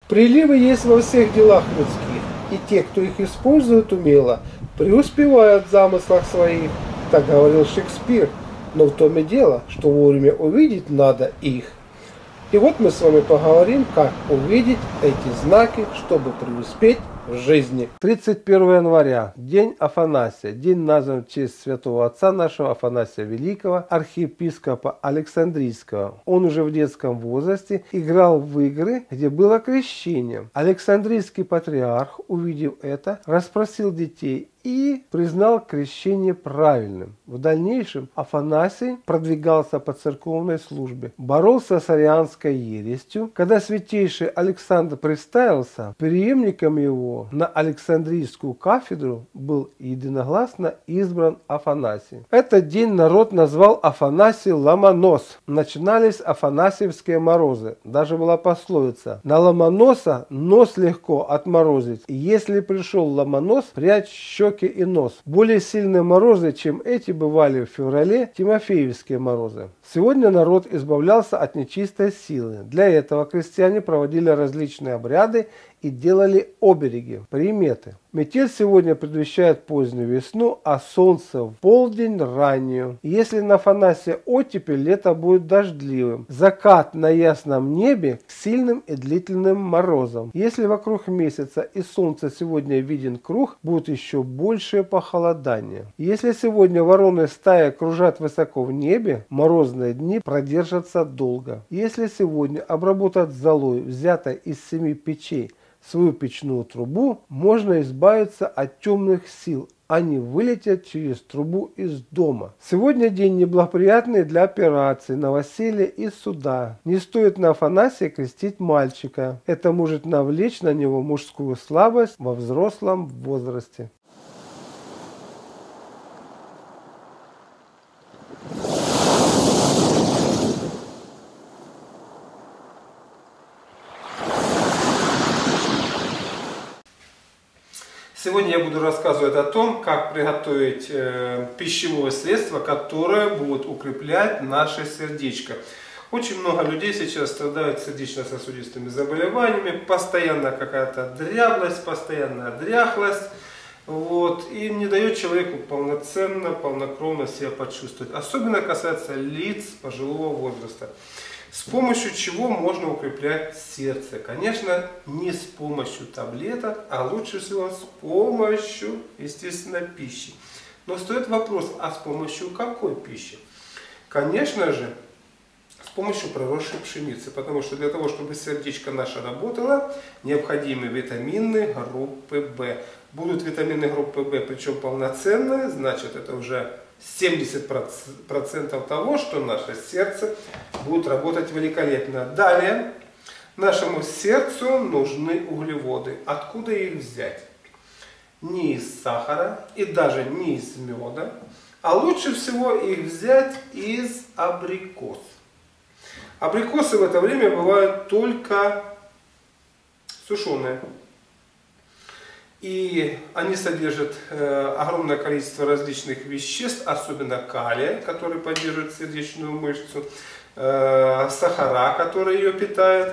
Приливы есть во всех делах людских, и те, кто их использует умело, преуспевают в замыслах своих, так говорил Шекспир. Но в том и дело, что вовремя увидеть надо их. И вот мы с вами поговорим, как увидеть эти знаки, чтобы преуспеть в жизни. 31 января, день Афанасия. День назван в честь святого отца нашего Афанасия Великого, архиепископа Александрийского. Он уже в детском возрасте играл в игры, где было крещение. Александрийский патриарх, увидев это, расспросил детей и признал крещение правильным. В дальнейшем Афанасий продвигался по церковной службе, боролся с арианской ересью. Когда святейший Александр представился, преемником его на Александрийскую кафедру был единогласно избран Афанасий. Этот день народ назвал Афанасий Ломонос. Начинались афанасьевские морозы. Даже была пословица: на Ломоноса нос легко отморозить. Если пришел Ломонос, прячь щеки и нос. Более сильные морозы, чем эти, бывали в феврале, тимофеевские морозы. Сегодня народ избавлялся от нечистой силы. Для этого крестьяне проводили различные обряды и делали обереги, приметы. Метель сегодня предвещает позднюю весну, а солнце в полдень раннюю. Если на Афанасия оттепель, лето будет дождливым. Закат на ясном небе к сильным и длительным морозам. Если вокруг месяца и солнца сегодня виден круг, будет еще большее похолодание. Если сегодня вороны стаи кружат высоко в небе, морозные дни продержатся долго. Если сегодня обработать золой, взятой из 7 печей, свою печную трубу, можно избавиться от темных сил. Они вылетят через трубу из дома. Сегодня день неблагоприятный для операций, новоселья и суда. Не стоит на Афанасия крестить мальчика. Это может навлечь на него мужскую слабость во взрослом возрасте. Сегодня я буду рассказывать о том, как приготовить пищевое средство, которое будет укреплять наше сердечко. Очень много людей сейчас страдают сердечно-сосудистыми заболеваниями, постоянно какая-то дряблость, постоянная дряхлость, и не дает человеку полноценно, полнокровно себя почувствовать. Особенно касается лиц пожилого возраста. С помощью чего можно укреплять сердце? Конечно, не с помощью таблеток, а лучше всего с помощью, естественно, пищи. Но стоит вопрос, а с помощью какой пищи? Конечно же, с помощью проросшей пшеницы, потому что для того, чтобы сердечко наше работало, необходимы витамины группы В. Будут витамины группы В, причем полноценные, значит это уже 70% того, что наше сердце будет работать великолепно. Далее, нашему сердцу нужны углеводы. Откуда их взять? Не из сахара и даже не из меда, а лучше всего их взять из абрикос. Абрикосы в это время бывают только сушеные. И они содержат огромное количество различных веществ, особенно калия, который поддерживает сердечную мышцу, сахара, которые ее питают.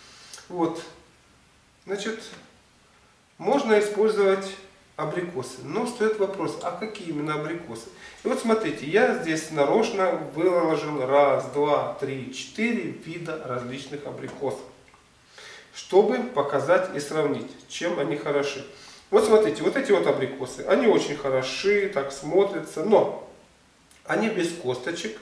Значит, можно использовать абрикосы. Но стоит вопрос, а какие именно абрикосы? И вот смотрите, я здесь нарочно выложил 1, 2, 3, 4 вида различных абрикосов, чтобы показать и сравнить, чем они хороши. Вот смотрите, вот эти вот абрикосы, они очень хороши, так смотрятся, но они без косточек.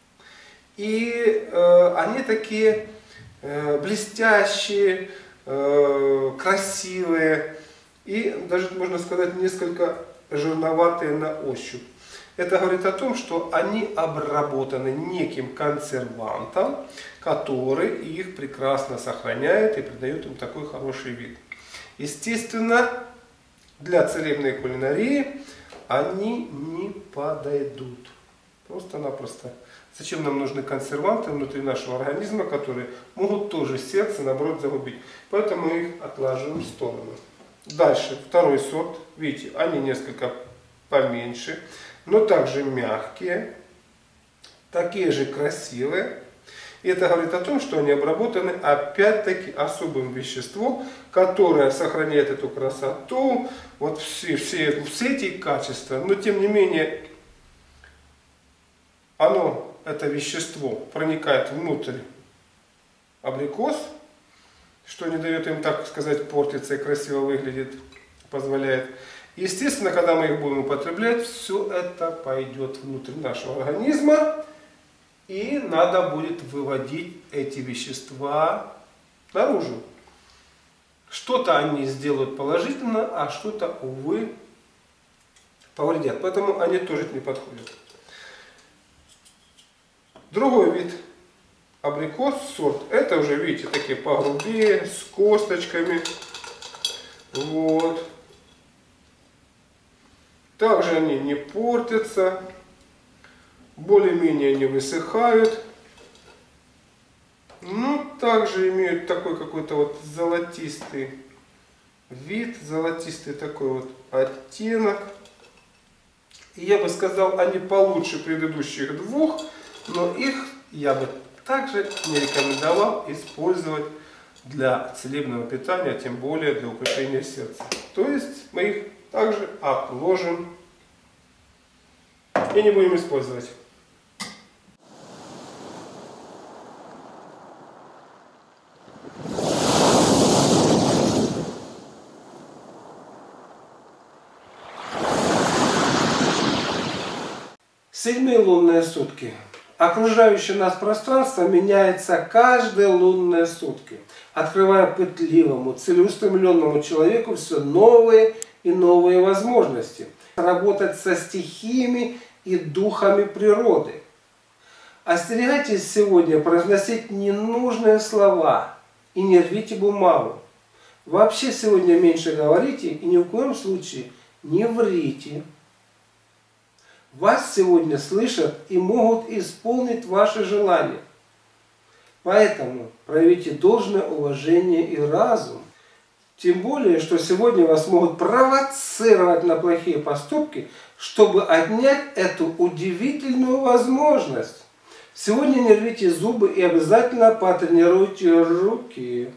И они такие блестящие, красивые и даже, можно сказать, несколько жирноватые на ощупь. Это говорит о том, что они обработаны неким консервантом, который их прекрасно сохраняет и придает им такой хороший вид. Естественно, для целебной кулинарии они не подойдут. Просто-напросто. Зачем нам нужны консерванты внутри нашего организма, которые могут тоже сердце, наоборот, загубить. Поэтому их отложим в сторону. Дальше, второй сорт. Видите, они несколько поменьше, но также мягкие, такие же красивые. И это говорит о том, что они обработаны опять-таки особым веществом, которое сохраняет эту красоту, вот все эти качества. Но тем не менее, это вещество, проникает внутрь абрикос, что не дает им, так сказать, портиться и красиво выглядит, позволяет. Естественно, когда мы их будем употреблять, все это пойдет внутрь нашего организма, и надо будет выводить эти вещества наружу. Что-то они сделают положительно, а что-то, увы, повредят. Поэтому они тоже не подходят. Другой вид абрикос, сорт, это уже, видите, такие погрубее, с косточками. Вот. Также они не портятся, более-менее не высыхают. Но также имеют такой какой-то вот золотистый вид, золотистый такой вот оттенок. И я бы сказал, они получше предыдущих двух, но их я бы также не рекомендовал использовать для целебного питания, тем более для укрепления сердца. То есть мы их также отложим и не будем использовать. Седьмые лунные сутки. Окружающее нас пространство меняется каждые лунные сутки, открывая пытливому, целеустремленному человеку все новые и новые возможности. Работать со стихиями и духами природы. Остерегайтесь сегодня произносить ненужные слова и не рвите бумагу. Вообще сегодня меньше говорите и ни в коем случае не врите. Вас сегодня слышат и могут исполнить ваши желания. Поэтому проявите должное уважение и разум. Тем более, что сегодня вас могут провоцировать на плохие поступки, чтобы отнять эту удивительную возможность. Сегодня не рвите зубы и обязательно потренируйте руки.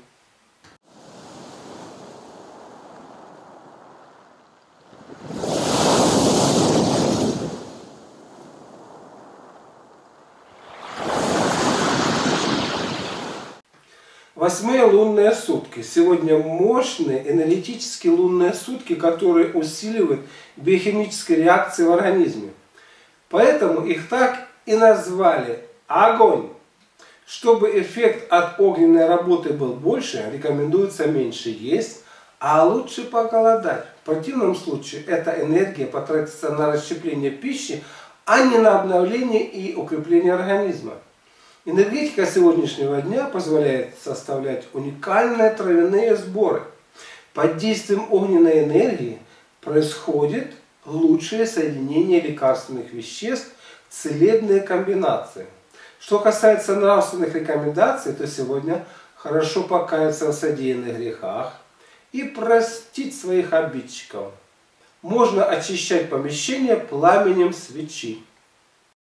Восьмые лунные сутки. Сегодня мощные энергетические лунные сутки, которые усиливают биохимические реакции в организме. Поэтому их так и назвали огонь. Чтобы эффект от огненной работы был больше, рекомендуется меньше есть, а лучше поголодать. В противном случае эта энергия потратится на расщепление пищи, а не на обновление и укрепление организма. Энергетика сегодняшнего дня позволяет составлять уникальные травяные сборы. Под действием огненной энергии происходит лучшее соединение лекарственных веществ, целебные комбинации. Что касается нравственных рекомендаций, то сегодня хорошо покаяться в содеянных грехах и простить своих обидчиков. Можно очищать помещение пламенем свечи.